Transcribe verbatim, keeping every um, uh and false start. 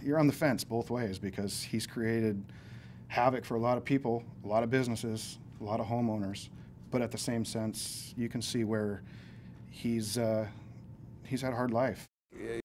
you're on the fence both ways because he's created havoc for a lot of people, a lot of businesses, a lot of homeowners. But at the same sense, you can see where he's uh, he's had a hard life.